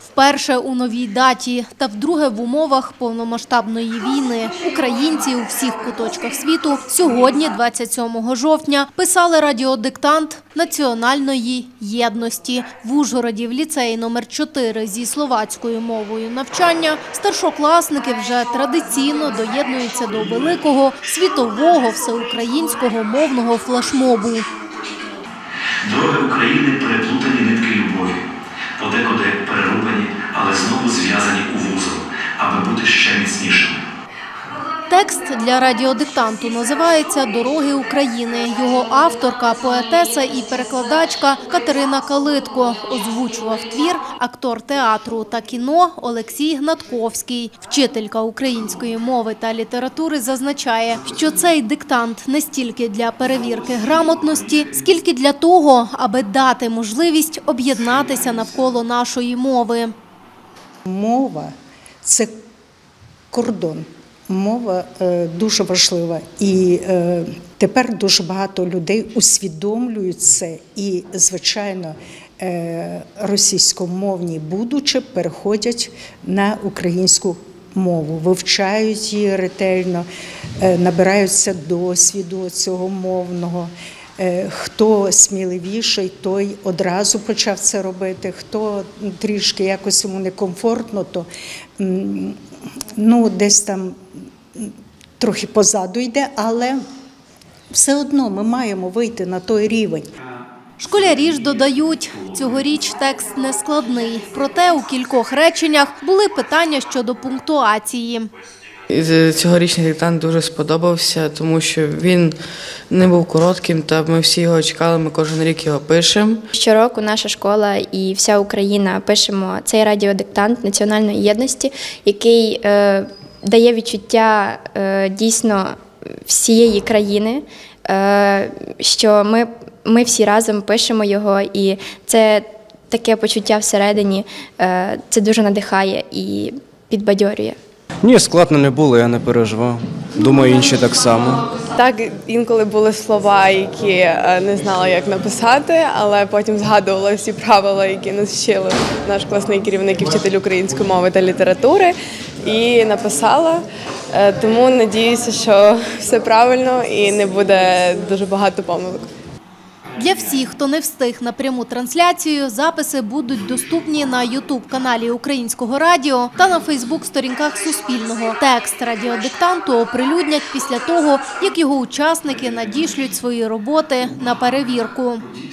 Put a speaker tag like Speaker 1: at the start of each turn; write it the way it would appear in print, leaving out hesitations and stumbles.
Speaker 1: Вперше у новій даті та вдруге в умовах повномасштабної війни українці у всіх куточках світу сьогодні, 27 жовтня, писали радіодиктант національної єдності. В Ужгороді в ліцеї номер 4 зі словацькою мовою навчання старшокласники вже традиційно доєднуються до великого світового всеукраїнського мовного флешмобу.
Speaker 2: Дороги України переплутані нитки любові. Подекуди перерубані, але знову зв'язані у вузол, аби бути ще міцнішими.
Speaker 1: Текст для радіодиктанту називається «Дороги України». Його авторка, поетеса і перекладачка Катерина Калитко. Озвучував твір актор театру та кіно Олексій Гнатковський. Вчителька української мови та літератури зазначає, що цей диктант не стільки для перевірки грамотності, скільки для того, аби дати можливість об'єднатися навколо нашої мови.
Speaker 3: Мова – це кордон. Мова дуже важлива, і тепер дуже багато людей усвідомлюють це і, звичайно, російськомовні будучи переходять на українську мову, вивчають її ретельно, набираються досвіду цього мовного. Хто сміливіший, той одразу почав це робити, хто трішки якось йому некомфортно, то десь там трохи позаду йде, але все одно ми маємо вийти на той рівень.
Speaker 1: Школярі ж додають, цьогоріч текст не складний, проте у кількох реченнях були питання щодо пунктуації.
Speaker 4: Цьогорічний диктант дуже сподобався, тому що він не був коротким, та ми всі його чекали, ми кожен рік його пишемо.
Speaker 5: Щороку наша школа і вся Україна пишемо цей радіодиктант національної єдності, який дає відчуття дійсно всієї країни, що ми всі разом пишемо його, і це таке почуття всередині, це дуже надихає і підбадьорює.
Speaker 6: Ні, складно не було, я не переживав. Думаю, інші так само.
Speaker 7: Так, інколи були слова, які не знала, як написати, але потім згадувала всі правила, які нас вчили наш класний керівник і вчитель української мови та літератури, і написала. Тому надіюся, що все правильно і не буде дуже багато помилок.
Speaker 1: Для всіх, хто не встиг на пряму трансляцію, записи будуть доступні на YouTube-каналі Українського радіо та на Фейсбук-сторінках Суспільного. Текст радіодиктанту оприлюднять після того, як його учасники надішлють свої роботи на перевірку.